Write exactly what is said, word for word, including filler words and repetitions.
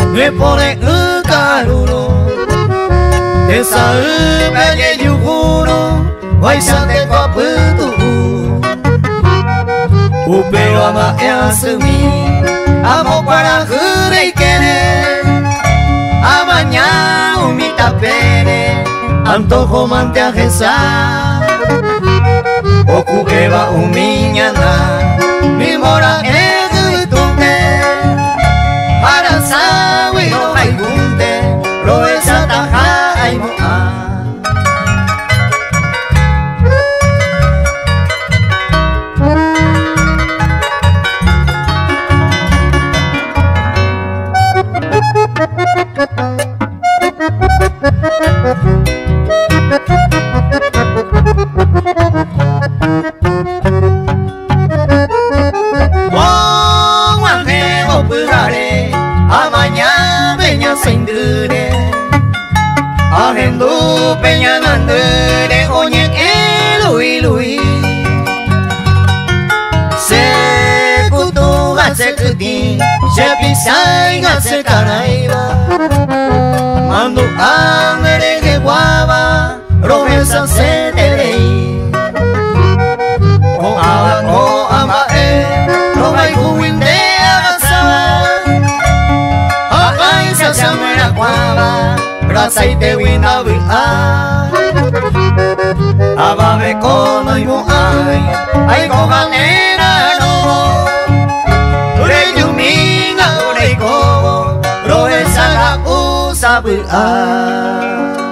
me pone un caluro te sabe que yo juro vai sante paputu upeo ama asumi amo para jure querer amaña umita pere antojo mante a rezar okubeba umiñana mi mora egutunte para sawi no hay gunte lo esa taja ay mo Ahendu peña nandere oñek elui lui se kutu gase kuti se pisai gase karaiba mandu andere que guava romesa se terei o awa o ama e no vai kuinde agasaba akai se samera guava aceite wina wi ai ababe kono imu ai ai ko ganera no ure yuminga ure ko ro esa ga usabu ai